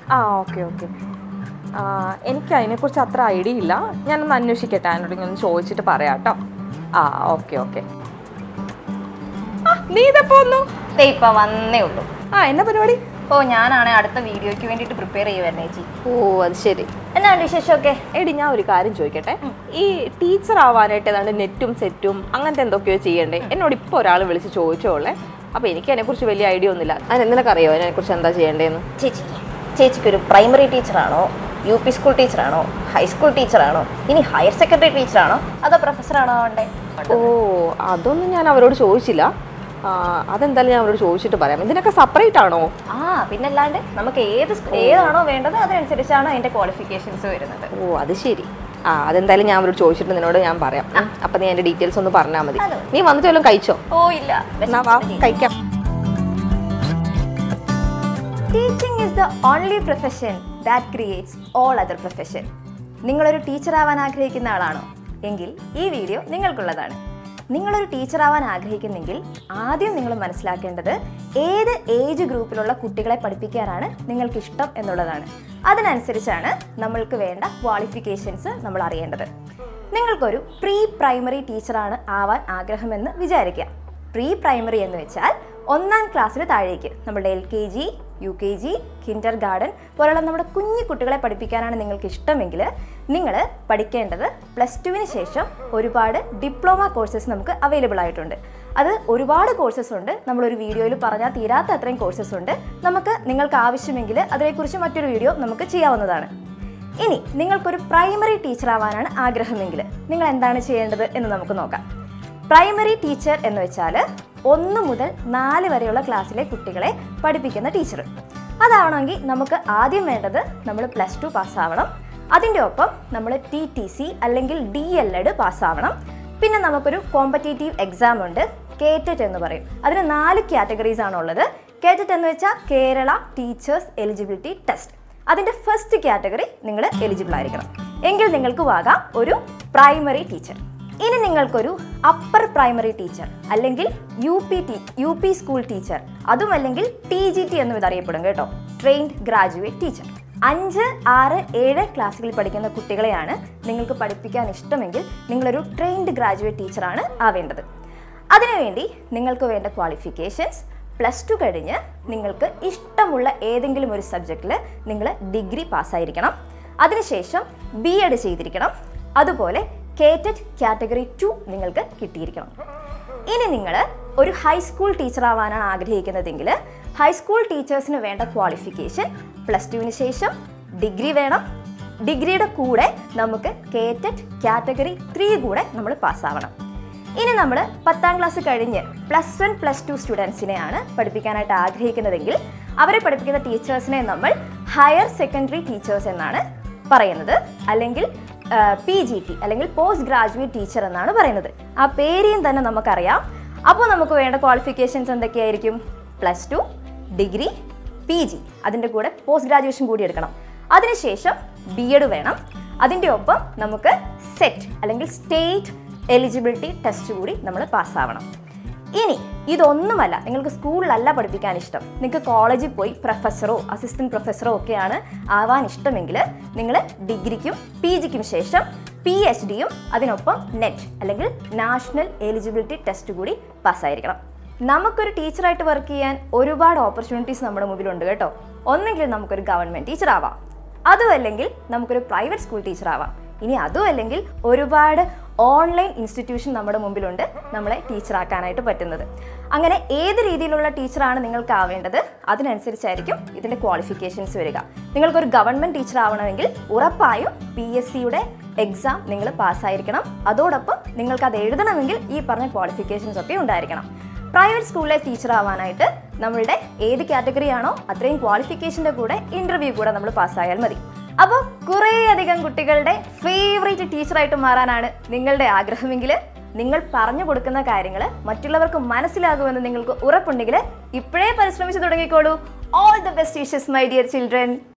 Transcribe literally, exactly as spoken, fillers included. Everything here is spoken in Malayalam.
ആ ഓക്കെ ഓക്കെ. എനിക്ക് അതിനെക്കുറിച്ച് അത്ര ഐഡിയ ഇല്ല. ഞാനൊന്ന് അന്വേഷിക്കട്ടെ, അതിനോട് ഒന്ന് ചോദിച്ചിട്ട് പറയാം കേട്ടോ. ആ ഓക്കെ ഓക്കെ. ആ നീ ഇതെപ്പോ വന്നു? ഇപ്പം വന്നേ ഉള്ളൂ. ആ എന്നാ പരിപാടി? ഓ ഞാനാണെ അടുത്ത വീഡിയോയ്ക്ക് വേണ്ടിയിട്ട് പ്രിപ്പയർ ചെയ്യുമായിരുന്നു ചേച്ചി. ഓ അത് ശരി. എന്നാ വിശേഷമൊക്കെ? എടി ഞാൻ ഒരു കാര്യം ചോദിക്കട്ടെ, ഈ ടീച്ചർ ആവാനായിട്ട് ഏതാണ്ട് നെറ്റും സെറ്റും അങ്ങനത്തെ എന്തൊക്കെയോ ചെയ്യണ്ടേ? എന്നോട് ഇപ്പോൾ ഒരാൾ വിളിച്ച് ചോദിച്ചോളേ. അപ്പോൾ എനിക്ക് അതിനെക്കുറിച്ച് വലിയ ഐഡിയ ഒന്നുമില്ല. അതിന് നിനക്കറിയോ അതിനെക്കുറിച്ച് എന്താ ചെയ്യേണ്ടതെന്ന്? ചേച്ചി ചേച്ചിക്കൊരു പ്രൈമറി ടീച്ചറാണോ, യു പി സ്കൂൾ ടീച്ചറാണോ, ഹൈസ്കൂൾ ടീച്ചറാണോ, ഇനി ഹയർ സെക്കൻഡറി ടീച്ചറാണോ, അതോ പ്രൊഫസറാണോ ആവണ്ടേ? ഓ അതൊന്നും ഞാൻ അവരോട് ചോദിച്ചില്ല. അതെന്തായാലും ഞാൻ അവരോട് ചോദിച്ചിട്ട് പറയാം. ഇതിനൊക്കെ സെപ്പറേറ്റ് ആണോ? ആ പിന്നല്ലാണ്ട് നമുക്ക് ഏത് ഏതാണോ വേണ്ടത് അതിനനുസരിച്ചാണ് അതിൻ്റെ ക്വാളിഫിക്കേഷൻസ് വരുന്നത്. ഓ അത് ശരി. ആ അതെന്തായാലും ഞാൻ അവരോട് ചോദിച്ചിട്ട് നിന്നോട് ഞാൻ പറയാം. അപ്പം നീ എൻ്റെ ഡീറ്റെയിൽസ് ഒന്ന് പറഞ്ഞാൽ മതി. നീ വന്നിട്ട് വല്ലതും കഴിച്ചോ? ഓ ഇല്ല, എന്നാ വാ കഴിക്കാം. Teaching is the only profession that creates all other profession. നിങ്ങളൊരു ടീച്ചർ ആവാൻ ആഗ്രഹിക്കുന്ന ആളാണോ? എങ്കിൽ ഈ വീഡിയോ നിങ്ങൾക്കുള്ളതാണ്. നിങ്ങളൊരു ടീച്ചർ ആവാൻ ആഗ്രഹിക്കുന്നെങ്കിൽ ആദ്യം നിങ്ങൾ മനസ്സിലാക്കേണ്ടത് ഏത് ഏജ് ഗ്രൂപ്പിലുള്ള കുട്ടികളെ പഠിപ്പിക്കാനാണ് നിങ്ങൾക്കിഷ്ടം എന്നുള്ളതാണ്. അതിനനുസരിച്ചാണ് നമ്മൾക്ക് വേണ്ട ക്വാളിഫിക്കേഷൻസ് നമ്മൾ അറിയേണ്ടത്. നിങ്ങൾക്കൊരു പ്രീ പ്രൈമറി ടീച്ചറാണ് ആവാൻ ആഗ്രഹമെന്ന് വിചാരിക്കുക. പ്രീ പ്രൈമറി എന്ന് വെച്ചാൽ ഒന്നാം ക്ലാസ്സിന് താഴേക്ക് നമ്മളുടെ L K G, U K G, kindergarten പോലുള്ള നമ്മുടെ കുഞ്ഞു കുട്ടികളെ പഠിപ്പിക്കാനാണ് നിങ്ങൾക്ക് ഇഷ്ടമെങ്കിൽ നിങ്ങൾ പഠിക്കേണ്ടത് പ്ലസ് ടുവിന് ശേഷം ഒരുപാട് ഡിപ്ലോമ കോഴ്സസ് നമുക്ക് അവൈലബിൾ ആയിട്ടുണ്ട്. അത് ഒരുപാട് കോഴ്സസ് ഉണ്ട്. നമ്മളൊരു വീഡിയോയിൽ പറഞ്ഞാൽ തീരാത്ത അത്രയും കോഴ്സസ് ഉണ്ട്. നമുക്ക് നിങ്ങൾക്ക് ആവശ്യമെങ്കിൽ അതിനെക്കുറിച്ച് മറ്റൊരു വീഡിയോ നമുക്ക് ചെയ്യാവുന്നതാണ്. ഇനി നിങ്ങൾക്കൊരു പ്രൈമറി ടീച്ചർ ആവാനാണ് ആഗ്രഹമെങ്കിൽ നിങ്ങൾ എന്താണ് ചെയ്യേണ്ടത് എന്ന് നമുക്ക് നോക്കാം. പ്രൈമറി ടീച്ചർ എന്ന് വെച്ചാൽ ഒന്ന് മുതൽ നാല് വരെയുള്ള ക്ലാസ്സിലെ കുട്ടികളെ പഠിപ്പിക്കുന്ന ടീച്ചർ. അതാവണമെങ്കിൽ നമുക്ക് ആദ്യം വേണ്ടത് നമ്മൾ പ്ലസ് ടു പാസ്സാവണം. അതിൻ്റെ ഒപ്പം നമ്മൾ ടി ടി സി അല്ലെങ്കിൽ ഡി എൽ എഡ് പാസ്സാവണം. പിന്നെ നമുക്കൊരു കോമ്പറ്റേറ്റീവ് എക്സാം ഉണ്ട്, കേറ്ററ്റ് എന്ന് പറയും. അതിന് നാല് കാറ്റഗറീസ് ആണുള്ളത്. കേറ്ററ്റ് എന്ന് വെച്ചാൽ കേരള ടീച്ചേഴ്സ് എലിജിബിലിറ്റി ടെസ്റ്റ്. അതിൻ്റെ ഫസ്റ്റ് കാറ്റഗറി നിങ്ങൾ എലിജിബിൾ ആയിരിക്കണം. എങ്കിൽ നിങ്ങൾക്ക് ആകാം ഒരു പ്രൈമറി ടീച്ചർ. ഇനി നിങ്ങൾക്കൊരു അപ്പർ പ്രൈമറി ടീച്ചർ അല്ലെങ്കിൽ U P T U P school teacher, അതും അല്ലെങ്കിൽ ടി ജി ടി എന്നും ഇതറിയപ്പെടും കേട്ടോ, ട്രെയിൻഡ് ഗ്രാജുവേറ്റ് ടീച്ചർ. അഞ്ച് ആറ് ഏഴ് ക്ലാസ്സുകളിൽ പഠിക്കുന്ന കുട്ടികളെയാണ് നിങ്ങൾക്ക് പഠിപ്പിക്കാൻ ഇഷ്ടമെങ്കിൽ നിങ്ങളൊരു ട്രെയിൻഡ് ഗ്രാജുവേറ്റ് ടീച്ചറാണ് ആവേണ്ടത്. അതിനുവേണ്ടി നിങ്ങൾക്ക് വേണ്ട ക്വാളിഫിക്കേഷൻസ് പ്ലസ് ടു കഴിഞ്ഞ് നിങ്ങൾക്ക് ഇഷ്ടമുള്ള ഏതെങ്കിലും ഒരു സബ്ജക്റ്റിൽ നിങ്ങൾ ഡിഗ്രി പാസ്സായിരിക്കണം. അതിനുശേഷം ബി എഡ് ചെയ്തിരിക്കണം. അതുപോലെ കേറ്ററ്റ് കാറ്റഗറി ടു നിങ്ങൾക്ക് കിട്ടിയിരിക്കണം. ഇനി നിങ്ങൾ ഒരു ഹൈസ്കൂൾ ടീച്ചർ ആവാനാണ് ആഗ്രഹിക്കുന്നതെങ്കിൽ ഹൈസ്കൂൾ ടീച്ചേഴ്സിന് വേണ്ട ക്വാളിഫിക്കേഷൻ പ്ലസ് ടുവിന് ശേഷം ഡിഗ്രി വേണം. ഡിഗ്രിയുടെ കൂടെ നമുക്ക് കേറ്ററ്റ് കാറ്റഗറി ത്രീ കൂടെ നമ്മൾ പാസ്സാവണം. ഇനി നമ്മൾ പത്താം ക്ലാസ് കഴിഞ്ഞ് പ്ലസ് വൺ പ്ലസ് ടു സ്റ്റുഡൻസിനെയാണ് പഠിപ്പിക്കാനായിട്ട് ആഗ്രഹിക്കുന്നതെങ്കിൽ അവരെ പഠിപ്പിക്കുന്ന ടീച്ചേഴ്സിനെ നമ്മൾ ഹയർ സെക്കൻഡറി ടീച്ചേഴ്സ് എന്നാണ് പറയുന്നത്, അല്ലെങ്കിൽ പി ജി ടി അല്ലെങ്കിൽ പോസ്റ്റ് ഗ്രാജുവേറ്റ് ടീച്ചർ എന്നാണ് പറയുന്നത്. ആ പേരെയും തന്നെ നമുക്കറിയാം. അപ്പോൾ നമുക്ക് വേണ്ട ക്വാളിഫിക്കേഷൻസ് എന്തൊക്കെയായിരിക്കും? Plus two, degree, P G, അതിൻ്റെ കൂടെ പോസ്റ്റ് ഗ്രാജുവേഷൻ കൂടി എടുക്കണം. അതിനുശേഷം ബി എഡ് വേണം. അതിൻ്റെ ഒപ്പം നമുക്ക് സെറ്റ് അല്ലെങ്കിൽ സ്റ്റേറ്റ് എലിജിബിലിറ്റി ടെസ്റ്റ് കൂടി നമ്മൾ പാസ്സാവണം. ഇനി ഇതൊന്നുമല്ല, നിങ്ങൾക്ക് സ്കൂളിലല്ല പഠിപ്പിക്കാൻ ഇഷ്ടം, നിങ്ങൾക്ക് കോളേജിൽ പോയി പ്രൊഫസറോ അസിസ്റ്റൻറ്റ് പ്രൊഫസറോ ഒക്കെയാണ് ആവാൻ ഇഷ്ടമെങ്കിൽ നിങ്ങൾ ഡിഗ്രിക്കും പി ജിക്കും ശേഷം പി എച്ച് ഡിയും അതിനൊപ്പം നെറ്റ് അല്ലെങ്കിൽ നാഷണൽ എലിജിബിലിറ്റി ടെസ്റ്റ് കൂടി പാസ്സായിരിക്കണം. നമുക്കൊരു ടീച്ചറായിട്ട് വർക്ക് ചെയ്യാൻ ഒരുപാട് ഓപ്പർച്യൂണിറ്റീസ് നമ്മുടെ മുമ്പിലുണ്ട് കേട്ടോ. ഒന്നെങ്കിൽ നമുക്കൊരു ഗവൺമെൻറ് ടീച്ചർ ആവാം, അതും അല്ലെങ്കിൽ നമുക്കൊരു പ്രൈവറ്റ് സ്കൂൾ ടീച്ചർ ആവാം. ഇനി അതും അല്ലെങ്കിൽ ഒരുപാട് ഓൺലൈൻ ഇൻസ്റ്റിറ്റ്യൂഷൻ നമ്മുടെ മുമ്പിലുണ്ട് നമ്മളെ ടീച്ചറാക്കാനായിട്ട് പറ്റുന്നത്. അങ്ങനെ ഏത് രീതിയിലുള്ള ടീച്ചറാണ് നിങ്ങൾക്ക് ആവേണ്ടത് അതിനനുസരിച്ചായിരിക്കും ഇതിൻ്റെ ക്വാളിഫിക്കേഷൻസ് വരിക. നിങ്ങൾക്കൊരു ഗവൺമെൻറ് ടീച്ചർ ആവണമെങ്കിൽ ഉറപ്പായും പി എസ് സിയുടെ എക്സാം നിങ്ങൾ പാസ്സായിരിക്കണം. അതോടൊപ്പം നിങ്ങൾക്കത് എഴുതണമെങ്കിൽ ഈ പറഞ്ഞ ക്വാളിഫിക്കേഷൻസ് ഒക്കെ ഉണ്ടായിരിക്കണം. പ്രൈവറ്റ് സ്കൂളിലെ ടീച്ചർ ആവാനായിട്ട് നമ്മളുടെ ഏത് കാറ്റഗറി ആണോ അത്രയും ക്വാളിഫിക്കേഷൻ്റെ കൂടെ ഇൻ്റർവ്യൂ കൂടെ നമ്മൾ പാസ്സായാൽ മതി. അപ്പോൾ കുറേ അധികം കുട്ടികളുടെ ഫേവറേറ്റ് ടീച്ചറായിട്ട് മാറാനാണ് നിങ്ങളുടെ ആഗ്രഹമെങ്കിൽ നിങ്ങൾ പറഞ്ഞു കൊടുക്കുന്ന കാര്യങ്ങൾ മറ്റുള്ളവർക്ക് മനസ്സിലാകുമെന്ന് നിങ്ങൾക്ക് ഉറപ്പുണ്ടെങ്കിൽ ഇപ്പോഴേ പരിശ്രമിച്ചു തുടങ്ങിക്കോളൂ. All the best wishes my dear children.